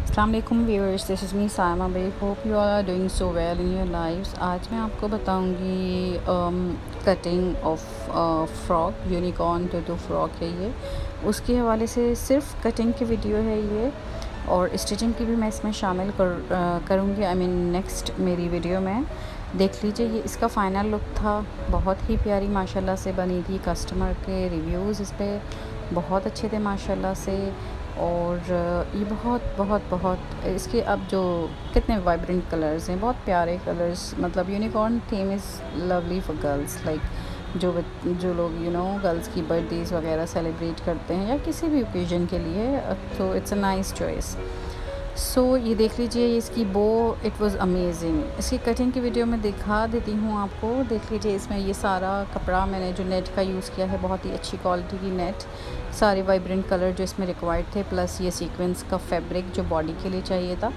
अस्सलाम वालेकुम viewers, this is me Saima Baig. Hope you all are doing so well in your lives. आज मैं आपको बताऊंगी cutting of frock, unicorn tutu frock है ये। उसके हवाले से सिर्फ कटिंग की वीडियो है ये, और स्टिचिंग की भी मैं इसमें शामिल करूँगी। आई मीन नेक्स्ट मेरी वीडियो में देख लीजिए। ये इसका फ़ाइनल लुक था, बहुत ही प्यारी माशाल्लाह से बनी थी। कस्टमर के रिव्यूज़ इस पर बहुत अच्छे थे माशाल्लाह से। और ये बहुत बहुत बहुत इसके अब जो कितने वाइब्रेंट कलर्स हैं, बहुत प्यारे कलर्स। मतलब unicorn theme is lovely for girls, like जो लोग गर्ल्स की बर्थडेज़ वगैरह सेलिब्रेट करते हैं या किसी भी ओकेजन के लिए, तो it's a nice choice. So ये देख लीजिए, इसकी बो इट वाज़ अमेजिंग। इसकी कटिंग की वीडियो में दिखा देती हूँ आपको, देख लीजिए। इसमें ये सारा कपड़ा मैंने जो नेट का यूज़ किया है, बहुत ही अच्छी क्वालिटी की नेट, सारे वाइब्रेंट कलर जो इसमें रिक्वायर्ड थे, प्लस ये सीक्वेंस का फैब्रिक जो बॉडी के लिए चाहिए था।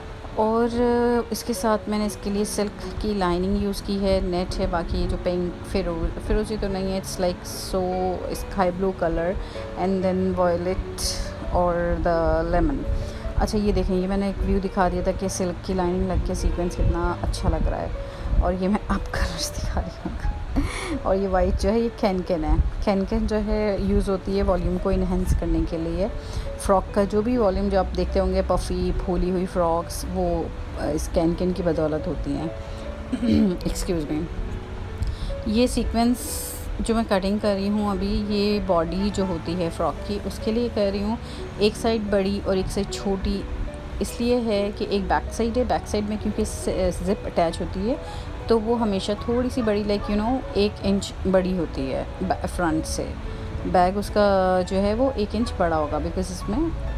और इसके साथ मैंने इसके लिए सिल्क की लाइनिंग यूज़ की है, नेट है। बाकी जो पिंक फिरोजी तो नहीं है, it's like so sky blue colour and then violet और द लेमन। अच्छा ये देखें, ये मैंने एक व्यू दिखा दिया था कि सिल्क की लाइनिंग लग के सीक्वेंस कितना अच्छा लग रहा है। और ये मैं आप कलर्स दिखा रही हूँ। और ये वाइट जो है, ये कैनकन है। कैनकन जो है यूज़ होती है वॉल्यूम को इन्हेंस करने के लिए। फ़्रॉक का जो भी वॉल्यूम जो आप देखते होंगे, पफ़ी फूली हुई फ़्रॉक्स, वो इस कैनकन की बदौलत होती हैं। Excuse me. ये सीक्वेंस जो मैं कटिंग कर रही हूँ अभी, ये बॉडी जो होती है फ़्रॉक की, उसके लिए कर रही हूँ। एक साइड बड़ी और एक साइड छोटी इसलिए है कि एक बैक साइड है, बैक साइड में क्योंकि ज़िप अटैच होती है, तो वो हमेशा थोड़ी सी बड़ी, लाइक 1 इंच बड़ी होती है फ्रंट से। बैग उसका जो है वो 1 इंच बड़ा होगा, बिकॉज इसमें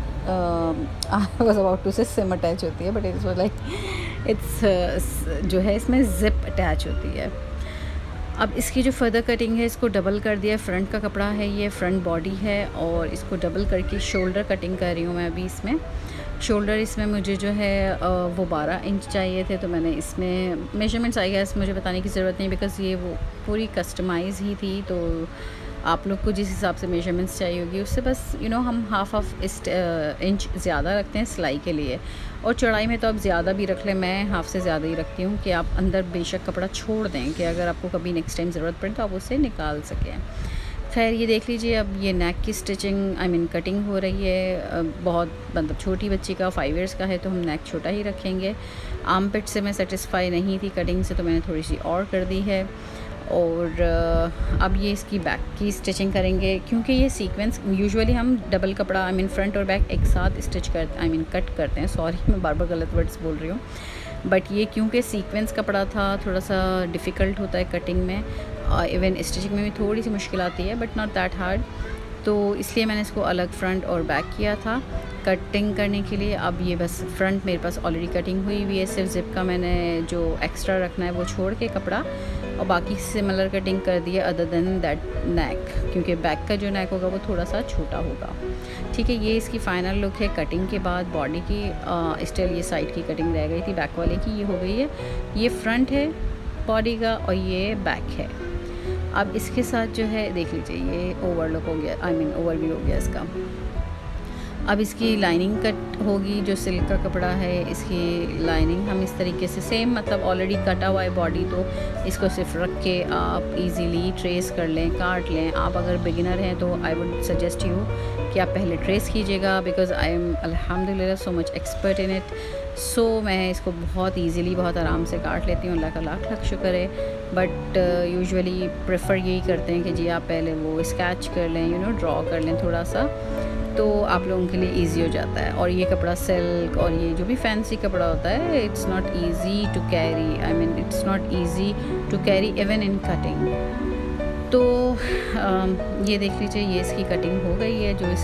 आई वाज अबाउट टू से सिम अटैच होती है, बट इट्स लाइक इट्स जो है इसमें ज़िप अटैच होती है। अब इसकी जो फर्दर कटिंग है, इसको डबल कर दिया। फ्रंट का कपड़ा है, ये फ्रंट बॉडी है, और इसको डबल करके शोल्डर कटिंग कर रही हूँ मैं अभी इसमें। शोल्डर इसमें मुझे जो है वो 12 इंच चाहिए थे, तो मैंने इसमें मेजरमेंट्स आई गेस मुझे बताने की ज़रूरत नहीं, बिकॉज़ ये वो पूरी कस्टमाइज़ ही थी। तो आप लोग को जिस हिसाब से मेजरमेंट्स चाहिए होगी, उससे बस हम हाफ इंच ज़्यादा रखते हैं सिलाई के लिए। और चौड़ाई में तो आप ज़्यादा भी रख लें, मैं हाफ से ज़्यादा ही रखती हूँ कि आप अंदर बेशक कपड़ा छोड़ दें कि अगर आपको कभी नेक्स्ट टाइम ज़रूरत पड़े तो आप उसे निकाल सकें। खैर ये देख लीजिए, अब ये नेक की स्टिचिंग आई मीन कटिंग हो रही है। बहुत मतलब छोटी बच्ची का 5 इयर्स का है, तो हम नेक छोटा ही रखेंगे। आर्म पिट से मैं सेटिस्फाई नहीं थी कटिंग से, तो मैंने थोड़ी सी और कर दी है। और अब ये इसकी बैक की स्टिचिंग करेंगे, क्योंकि ये सीक्वेंस यूजुअली हम डबल कपड़ा आई मीन फ्रंट और बैक एक साथ स्टिच करते आई मीन कट करते हैं। सॉरी, मैं बार बार गलत वर्ड्स बोल रही हूँ, बट ये क्योंकि सीक्वेंस कपड़ा था, थोड़ा सा डिफ़िकल्ट होता है कटिंग में। इवन स्टिचिंग में भी थोड़ी सी मुश्किल आती है, बट नॉट दैट हार्ड। तो इसलिए मैंने इसको अलग फ्रंट और बैक किया था कटिंग करने के लिए। अब ये बस फ्रंट मेरे पास ऑलरेडी कटिंग हुई हुई है, सिर्फ ज़िप का मैंने जो एक्स्ट्रा रखना है वो छोड़ के कपड़ा, और बाकी सिमिलर कटिंग कर दिया अदर देन दैट नेक, क्योंकि बैक का जो नेक होगा वो थोड़ा सा छोटा होगा। ठीक है, ये इसकी फ़ाइनल लुक है कटिंग के बाद बॉडी की। स्टिल ये साइड की कटिंग रह गई थी, बैक वाले की ये हो गई है। ये फ्रंट है बॉडी का और ये बैक है। अब इसके साथ जो है देख लीजिए, ये ओवरलुक हो गया, आई मीन ओवरव्यू हो गया इसका। अब इसकी लाइनिंग कट होगी, जो सिल्क का कपड़ा है इसकी लाइनिंग हम इस तरीके से सेम, मतलब ऑलरेडी कटा हुआ है बॉडी, तो इसको सिर्फ रख के आप इजीली ट्रेस कर लें, काट लें। आप अगर बिगिनर हैं तो आई वुड सजेस्ट यू कि आप पहले ट्रेस कीजिएगा, बिकॉज़ आई एम अल्हम्दुलिल्लाह so much expert in it. So मैं इसको बहुत ईजीली बहुत आराम से काट लेती हूँ, अल्लाह का लाख लाख शुक्र है। बट यूजुअली प्रेफर यही करते हैं कि जी आप पहले वो स्केच कर लें, ड्रॉ कर लें थोड़ा सा, तो आप लोगों के लिए इजी हो जाता है। और ये कपड़ा सिल्क और ये जो भी फैंसी कपड़ा होता है, it's not easy to carry, I mean it's not easy to carry even in cutting. तो ये देख लीजिए, ये इसकी कटिंग हो गई है, जो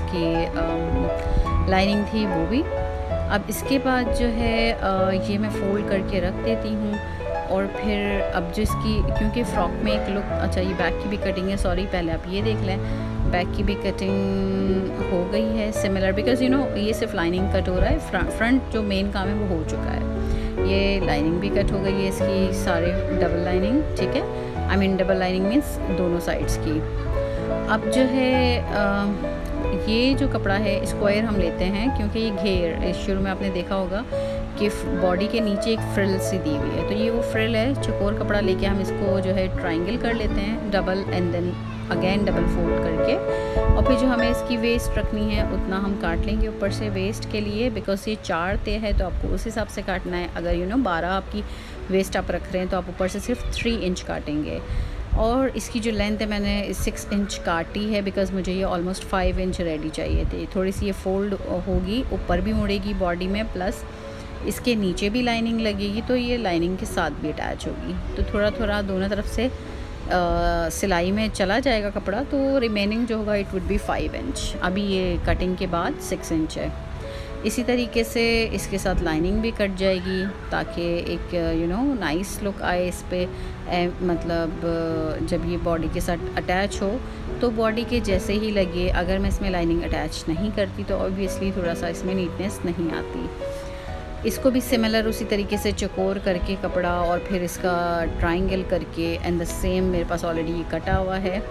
इसकी लाइनिंग थी वो भी। अब इसके बाद जो है ये मैं फ़ोल्ड करके रख देती हूँ। और फिर अब जो इसकी, क्योंकि फ़्रॉक में एक लुक, अच्छा ये बैक की भी कटिंग है, सॉरी पहले आप ये देख लें, बैक की भी कटिंग हो गई है सिमिलर, बिकॉज़ ये सिर्फ लाइनिंग कट हो रहा है, फ्रंट जो मेन काम है वो हो चुका है। ये लाइनिंग भी कट हो गई है इसकी, सारे डबल लाइनिंग, ठीक है, I mean double lining means दोनों साइड्स की। अब जो है ये जो कपड़ा है स्क्वायर हम लेते हैं क्योंकि ये घेर, शुरू में आपने देखा होगा कि बॉडी के नीचे एक फ्रिल सी दी हुई है, तो ये वो फ्रिल है। चकोर कपड़ा लेके हम इसको जो है ट्रायंगल कर लेते हैं, double and then again double fold करके, और फिर जो हमें इसकी वेस्ट रखनी है उतना हम काट लेंगे ऊपर से वेस्ट के लिए, बिकॉज ये 4 तय है तो आपको उस हिसाब से काटना है। अगर 12 आपकी वेस्ट आप रख रहे हैं तो आप ऊपर से सिर्फ 3 इंच काटेंगे। और इसकी जो लेंथ है मैंने 6 इंच काटी है, बिकॉज़ मुझे ये ऑलमोस्ट 5 इंच रेडी चाहिए थे। थोड़ी सी ये फोल्ड होगी, ऊपर भी मुड़ेगी बॉडी में, प्लस इसके नीचे भी लाइनिंग लगेगी, तो ये लाइनिंग के साथ भी अटैच होगी। तो थोड़ा थोड़ा दोनों तरफ से सिलाई में चला जाएगा कपड़ा, तो रिमेनिंग जो होगा इट वुड बी 5 इंच। अभी ये कटिंग के बाद 6 इंच है। इसी तरीके से इसके साथ लाइनिंग भी कट जाएगी ताकि एक नाइस लुक आए इस पे। मतलब जब ये बॉडी के साथ अटैच हो तो बॉडी के जैसे ही लगे। अगर मैं इसमें लाइनिंग अटैच नहीं करती तो ऑब्वियसली थोड़ा सा इसमें नीटनेस नहीं आती। इसको भी सिमिलर उसी तरीके से चकोर करके कपड़ा और फिर इसका ट्रायंगल करके एंड द सेम मेरे पास ऑलरेडी ये कटा हुआ है,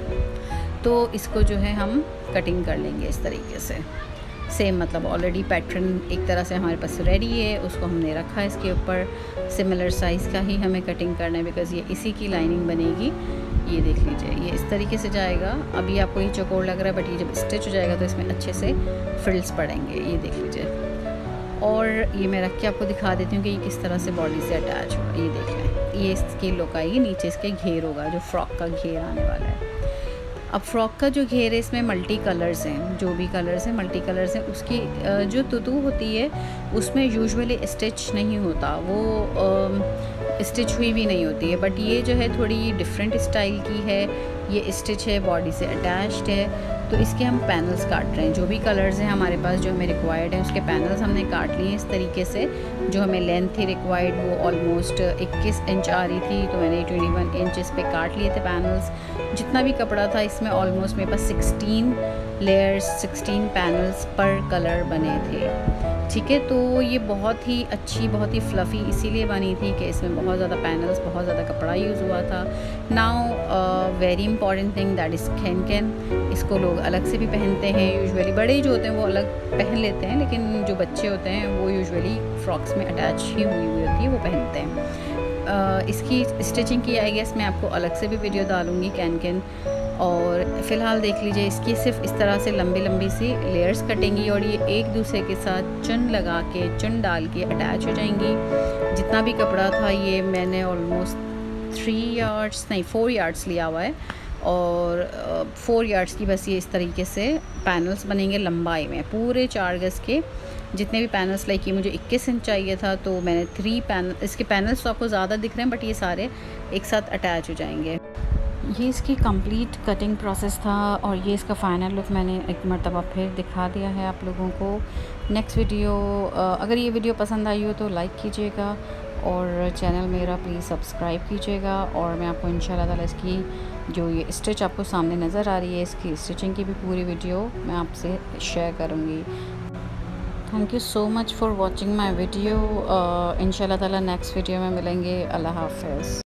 तो इसको जो है हम कटिंग कर लेंगे इस तरीके से। सेम मतलब ऑलरेडी पैटर्न एक तरह से हमारे पास रेडी है, उसको हमने रखा है इसके ऊपर। सिमिलर साइज़ का ही हमें कटिंग करना है बिकॉज़ ये इसी की लाइनिंग बनेगी। ये देख लीजिए, ये इस तरीके से जाएगा। अभी आपको ये चकोर लग रहा है बट ये जब स्टिच हो जाएगा तो इसमें अच्छे से फ्रिल्स पड़ेंगे। ये देख लीजिए, और ये मैं रख के आपको दिखा देती हूँ कि ये किस तरह से बॉडी से अटैच होगा। ये देख लें, ये इसकी लुक आएगी। नीचे इसके घेर होगा, जो फ्रॉक का घेर आने वाला है। अब फ्रॉक का जो घेर है इसमें मल्टी कलर्स हैं, जो भी कलर्स हैं मल्टी कलर्स हैं। उसकी जो तुतू होती है उसमें यूजुअली स्टिच नहीं होता, वो स्टिच हुई भी नहीं होती है, बट ये जो है थोड़ी डिफरेंट स्टाइल की है। ये स्टिच है, बॉडी से अटैच्ड है, तो इसके हम पैनल्स काट रहे हैं। जो भी कलर्स हैं हमारे पास जो हमें रिक्वायर्ड है उसके पैनल्स हमने काट लिए इस तरीके से। जो हमें लेंथ थी रिक्वायर्ड वो ऑलमोस्ट 21 इंच आ रही थी, तो मैंने 21 इंच इस पे काट लिए थे पैनल्स। जितना भी कपड़ा था इसमें ऑलमोस्ट मेरे पास 16 लेयर्स, 16 पैनल्स पर कलर बने थे। ठीक है, तो ये बहुत ही अच्छी, बहुत ही फ्लफ़ी इसीलिए बनी थी कि इसमें बहुत ज़्यादा पैनल्स, बहुत ज़्यादा कपड़ा यूज़ हुआ था। Now very important thing that is खैन। इसको लोग अलग से भी पहनते हैं, यूजुअली बड़े जो होते हैं वो अलग पहन लेते हैं, लेकिन जो बच्चे होते हैं वो यूजुअली फ्रॉक्स में अटैच ही हुई होती है, वो पहनते हैं। इसकी स्टिचिंग की आई गेस मैं आपको अलग से भी वीडियो डालूँगी कैन। और फ़िलहाल देख लीजिए, इसकी सिर्फ इस तरह से लंबी लंबी सी लेयर्स कटेंगी और ये एक दूसरे के साथ चुन लगा के, चुन डाल के अटैच हो जाएंगी। जितना भी कपड़ा था ये मैंने ऑलमोस्ट 4 यार्ड्स लिया हुआ है, और 4 यार्ड्स की बस ये इस तरीके से पैनल्स बनेंगे लंबाई में। पूरे 4 गज़ के जितने भी पैनल्स, लाइक ये मुझे 21 इंच चाहिए था तो मैंने 3 पैनल, इसके पैनल्स तो आपको ज़्यादा दिख रहे हैं बट ये सारे एक साथ अटैच हो जाएंगे। ये इसकी कंप्लीट कटिंग प्रोसेस था और ये इसका फ़ाइनल लुक मैंने एक मरतबा फिर दिखा दिया है आप लोगों को। नेक्स्ट वीडियो, अगर ये वीडियो पसंद आई हो तो लाइक कीजिएगा और चैनल मेरा प्लीज़ सब्सक्राइब कीजिएगा। और मैं आपको इंशाल्लाह ताला इसकी जो ये स्टिच आपको सामने नज़र आ रही है, इसकी स्टिचिंग की भी पूरी वीडियो मैं आपसे शेयर करूँगी। Thank you so much for watching my video. इंशाल्लाह ताला नेक्स्ट वीडियो में मिलेंगे। अल्लाह हाफ़िज़।